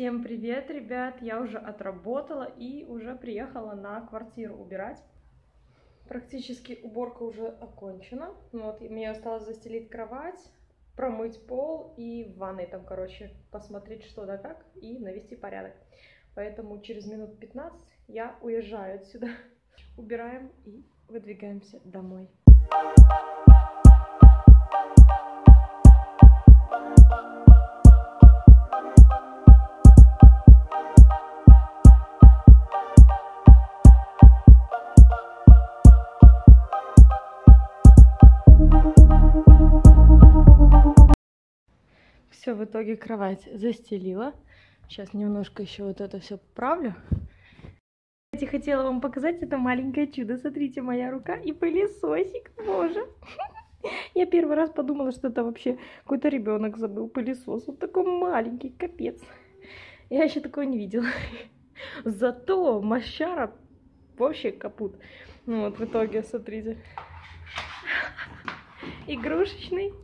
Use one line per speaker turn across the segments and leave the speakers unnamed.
Всем привет, ребят! Я уже отработала и уже приехала на квартиру убирать. Практически уборка уже окончена. Вот, и мне осталось застелить кровать, промыть пол и в ванной там, короче, посмотреть что да как и навести порядок. Поэтому через минут 15 я уезжаю отсюда. Убираем и выдвигаемся домой. Все, в итоге кровать застелила. Сейчас немножко еще вот это все поправлю. Я хотела вам показать это маленькое чудо. Смотрите, моя рука и пылесосик. Боже. Я первый раз подумала, что это вообще какой-то ребенок забыл пылесос. Он такой маленький, капец. Я еще такого не видела. Зато мощара вообще капут. Ну вот в итоге, смотрите. Игрушечный.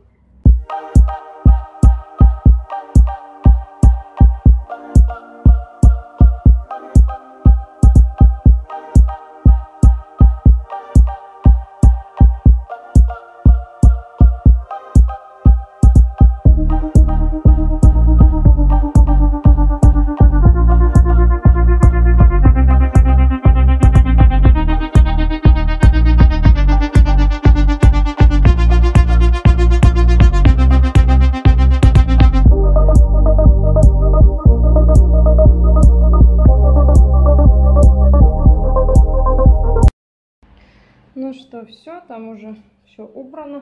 Ну что, все, там уже все убрано.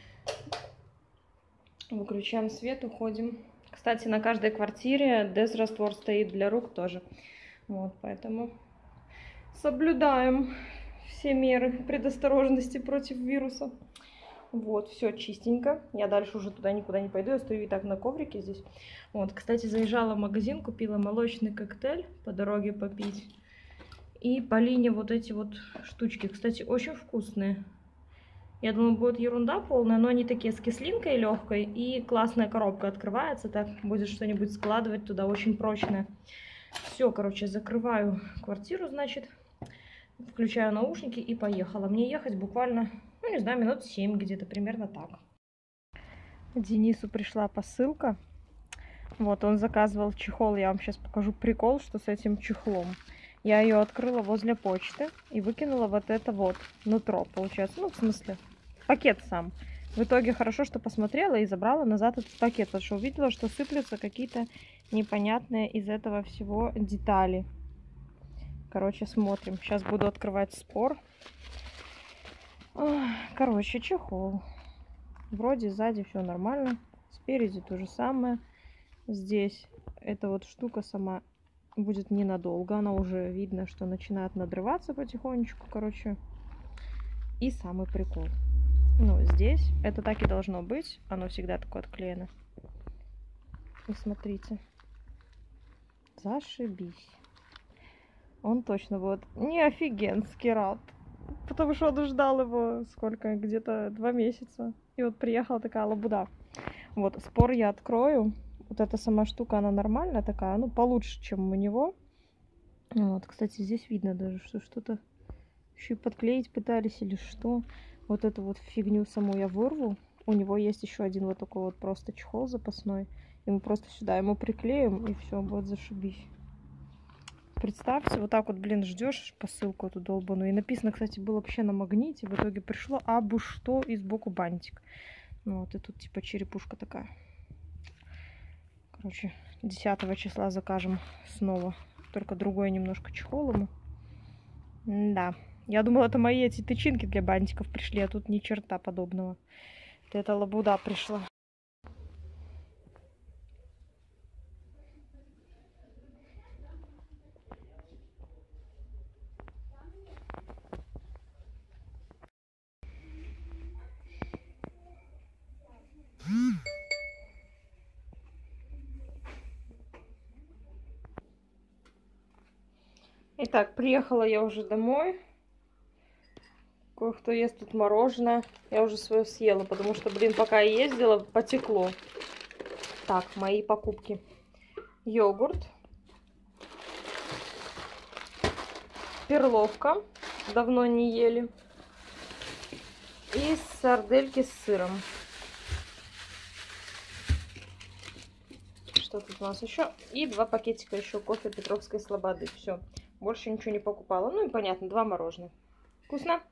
Выключаем свет, уходим. Кстати, на каждой квартире дезраствор стоит для рук тоже. Вот, поэтому соблюдаем все меры предосторожности против вируса. Вот, все чистенько. Я дальше уже туда никуда не пойду. Я стою и так на коврике здесь. Вот, кстати, заезжала в магазин, купила молочный коктейль по дороге попить. И Полине вот эти вот штучки, кстати, очень вкусные. Я думаю, будет ерунда полная, но они такие с кислинкой легкой. И классная коробка открывается, так будет что-нибудь складывать туда, очень прочное. Все, короче, закрываю квартиру, значит, включаю наушники и поехала. Мне ехать буквально, ну не знаю, минут 7 где-то, примерно так. Денису пришла посылка. Вот, он заказывал чехол, я вам сейчас покажу прикол, что с этим чехлом. Я ее открыла возле почты и выкинула вот это вот нутро, получается. Ну, в смысле, пакет сам. В итоге хорошо, что посмотрела и забрала назад этот пакет, потому что увидела, что сыплются какие-то непонятные из этого всего детали. Короче, смотрим. Сейчас буду открывать спор. Короче, чехол. Вроде сзади все нормально. Спереди то же самое. Здесь эта вот штука сама будет ненадолго, она уже видно, что начинает надрываться потихонечку, короче. И самый прикол. Ну, здесь это так и должно быть, оно всегда такое отклеено. И смотрите. Зашибись. Он точно будет не офигенский рад. Потому что он ждал его сколько? Где-то 2 месяца. И вот приехала такая лабуда. Вот, спор я открою. Вот эта сама штука, она нормальная такая, ну, получше, чем у него. Вот, кстати, здесь видно даже, что что-то еще и подклеить пытались или что. Вот эту вот фигню саму я вырву. У него есть еще один вот такой вот просто чехол запасной. И мы просто сюда ему приклеим, и все, будет зашибись. Представьте, вот так вот, блин, ждешь посылку эту долбаную. И написано, кстати, было вообще на магните. В итоге пришло абы что и сбоку бантик. Ну, вот, и тут типа черепушка такая. Короче, 10 числа закажем снова. Только другой немножко чехол ему. Да. Я думала, это мои эти тычинки для бантиков пришли, а тут ни черта подобного. Это лабуда пришла. Итак, приехала я уже домой. Кое-кто ест тут мороженое. Я уже свое съела, потому что, блин, пока я ездила, потекло. Так, мои покупки. Йогурт. перловка. Давно не ели. И сардельки с сыром. Что тут у нас еще? И 2 пакетика еще кофе Петровской Слободы. Все. Больше ничего не покупала. Ну и понятно, 2 мороженых. Вкусно?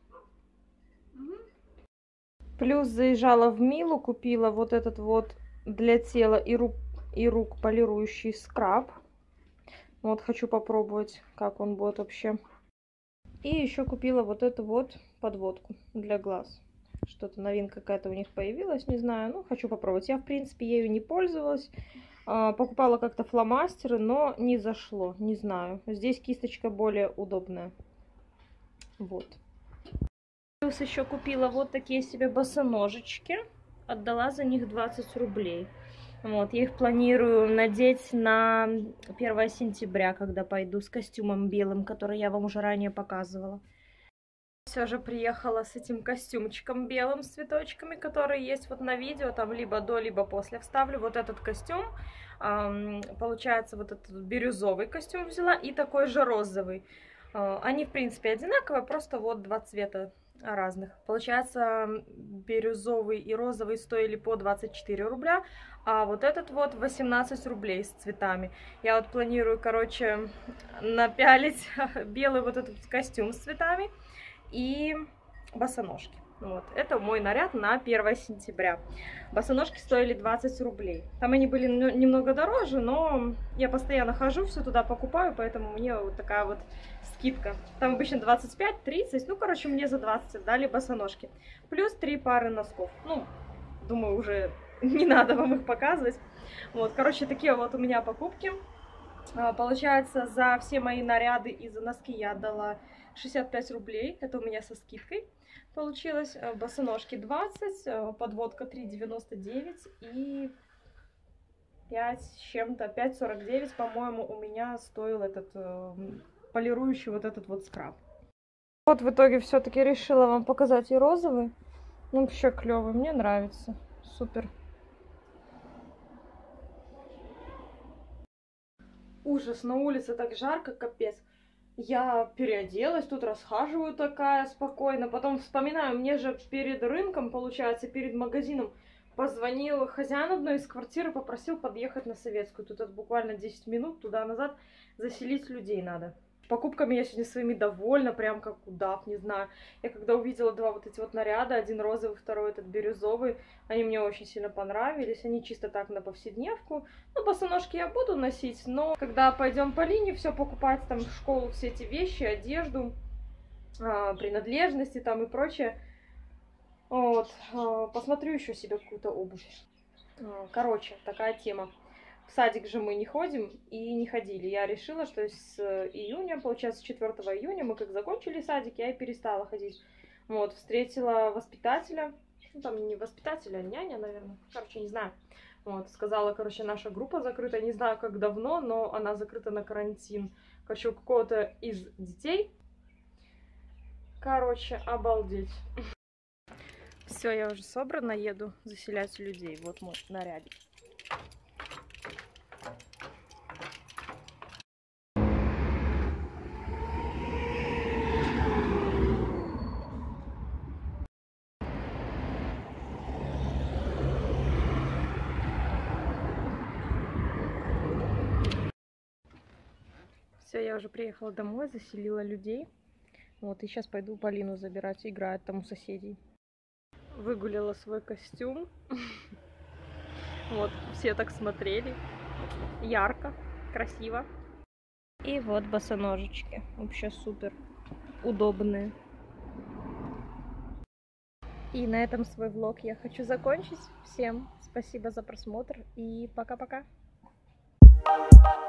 Плюс заезжала в Милу, купила вот этот вот для тела и рук полирующий скраб. Вот хочу попробовать, как он будет вообще. И еще купила вот эту вот подводку для глаз. Что-то новинка какая-то у них появилась, не знаю. Ну, хочу попробовать. Я, в принципе, ею не пользовалась. Покупала как-то фломастеры, но не зашло, не знаю. Здесь кисточка более удобная. Вот. Плюс еще купила вот такие себе босоножечки. Отдала за них 20 рублей. Вот, я их планирую надеть на 1 сентября, когда пойду с костюмом белым, который я вам уже ранее показывала. Все же приехала с этим костюмчиком белым с цветочками, который есть вот на видео, там либо до, либо после вставлю. Вот этот костюм, получается, вот этот бирюзовый костюм взяла и такой же розовый. Они, в принципе, одинаковые, просто вот 2 цвета разных. Получается, бирюзовый и розовый стоили по 24 рубля, а вот этот вот 18 рублей с цветами. Я вот планирую, короче, напялить белый вот этот костюм с цветами и босоножки. Вот. Это мой наряд на 1 сентября. Босоножки стоили 20 рублей. Там они были немного дороже, но я постоянно хожу, все туда покупаю, поэтому мне вот такая вот скидка. Там обычно 25-30, ну, короче, мне за 20 дали босоножки. Плюс 3 пары носков. Ну, думаю, уже не надо вам их показывать. Вот, короче, такие вот у меня покупки. Получается, за все мои наряды и за носки я отдала 65 рублей. Это у меня со скидкой получилось. Босоножки 20, подводка 3,99 и 5 с чем-то, 5,49, по-моему, у меня стоил этот полирующий вот этот вот скраб. Вот в итоге все-таки решила вам показать и розовый. Ну, вообще клевый, мне нравится. Супер. Ужас, на улице так жарко, капец. Я переоделась, тут расхаживаю такая спокойно. Потом вспоминаю, мне же перед рынком, получается, перед магазином позвонил хозяин одной из квартир и попросил подъехать на Советскую. Тут это буквально 10 минут туда-назад, заселить людей надо. Покупками я сегодня своими довольна, прям как удав, не знаю. Я когда увидела 2 вот эти вот наряда, один розовый, второй этот бирюзовый, они мне очень сильно понравились. Они чисто так на повседневку. Ну, босоножки я буду носить, но когда пойдем по линии все покупать, там в школу все эти вещи, одежду, принадлежности там и прочее. Вот, посмотрю еще себе какую-то обувь. Короче, такая тема. В садик же мы не ходим и не ходили. Я решила, что с июня, получается, 4 июня, мы как закончили садик, я и перестала ходить. Вот, встретила воспитателя, ну, там не воспитателя, а няня, наверное, короче, не знаю. Вот, сказала, короче, наша группа закрыта, не знаю, как давно, но она закрыта на карантин. Короче, у какого-то из детей. Короче, обалдеть. Все, я уже собрана, еду заселять людей. Вот мой нарядик. Все, я уже приехала домой, заселила людей. Вот, и сейчас пойду Полину забирать, играет там у соседей. Выгуляла свой костюм. Вот, все так смотрели. Ярко, красиво. И вот босоножечки. Вообще супер удобные. И на этом свой влог я хочу закончить. Всем спасибо за просмотр и пока-пока.